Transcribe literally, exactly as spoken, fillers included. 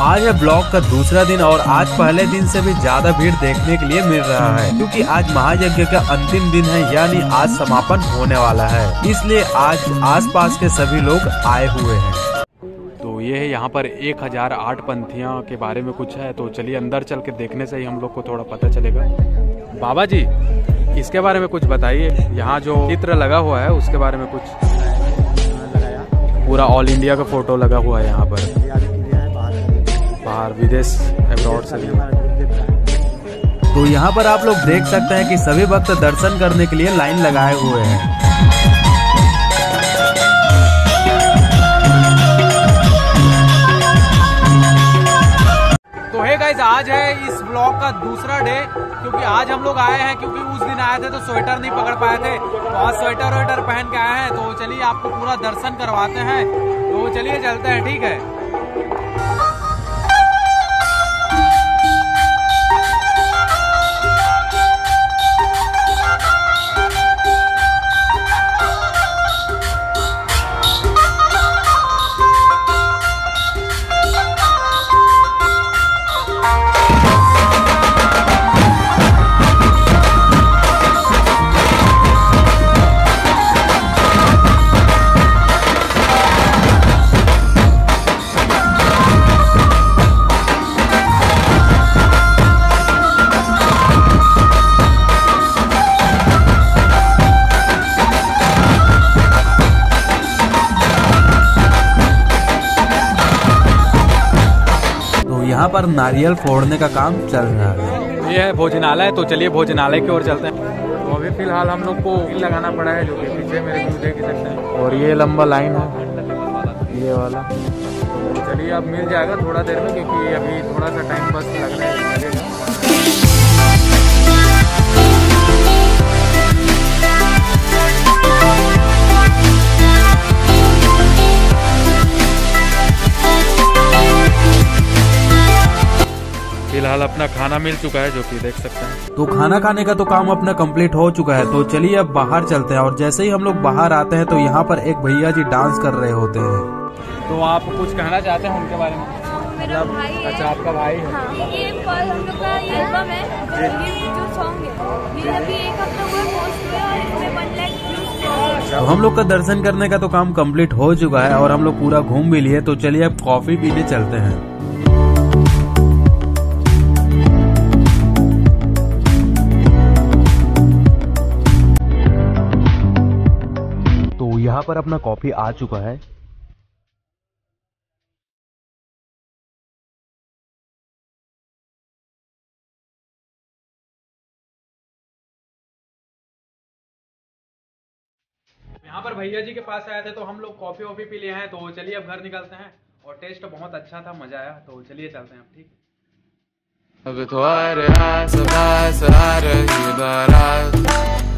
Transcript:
आज है ब्लॉग का दूसरा दिन और आज पहले दिन से भी ज्यादा भीड़ देखने के लिए मिल रहा है, क्योंकि आज महायज्ञ का अंतिम दिन है, यानी आज समापन होने वाला है। इसलिए आज आसपास के सभी लोग आए हुए हैं। तो ये है यहाँ पर एक हजार आठ पंथियाँ के बारे में कुछ है, तो चलिए अंदर चल के देखने से ही हम लोग को थोड़ा पता चलेगा। बाबा जी, इसके बारे में कुछ बताइए। यहाँ जो चित्र लगा हुआ है उसके बारे में कुछ। पूरा ऑल इंडिया का फोटो लगा हुआ है यहाँ पर, बाहर विदेश अब्रॉड से। तो यहाँ पर आप लोग देख सकते हैं कि सभी भक्त दर्शन करने के लिए लाइन लगाए हुए हैं। तो हे गाइस, आज है इस ब्लॉग का दूसरा डे, क्योंकि आज हम लोग आए हैं, क्योंकि उस दिन आए थे तो स्वेटर नहीं पकड़ पाए थे, तो आज स्वेटर वेटर पहन के आए हैं। तो चलिए आपको पूरा दर्शन करवाते हैं, तो चलिए चलते हैं, ठीक है। यहाँ पर नारियल फोड़ने का काम चल रहा है। ये है भोजनालय, तो चलिए भोजनालय की ओर चलते हैं। तो अभी फिलहाल हम लोग को बिल लगाना पड़ा है, जो कि पीछे मेरे को देख सकते हैं, और ये लंबा लाइन है ये वाला। तो चलिए अब मिल जाएगा थोड़ा देर में, क्योंकि अभी थोड़ा सा टाइम बस लगने लगेगा। फिलहाल अपना खाना मिल चुका है, जो कि देख सकते हैं। तो खाना खाने का तो काम अपना कंप्लीट हो चुका है, तो चलिए अब बाहर चलते हैं। और जैसे ही हम लोग बाहर आते हैं तो यहाँ पर एक भैया जी डांस कर रहे होते हैं। तो आप कुछ कहना चाहते हैं उनके बारे में? मेरा भाई है। अच्छा, आपका भाई है। हाँ, ये हम लोग का ये एल्बम है, ये जो सॉन्ग है ये अभी एक हफ्ता हुआ पोस्ट हुआ और इसमें वन लाख व्यूज। तो हम लोग का दर्शन करने का तो काम कंप्लीट हो चुका है और हम लोग पूरा घूम भी लिए, तो चलिए अब कॉफी पीने चलते हैं। यहाँ पर अपना कॉफी आ चुका है। यहाँ पर भैया जी के पास आए थे, तो हम लोग कॉफी वॉफी पी लिए हैं, तो चलिए अब घर निकलते हैं। और टेस्ट बहुत अच्छा था, मजा आया, तो चलिए चलते हैं अब, ठीक है। अब तो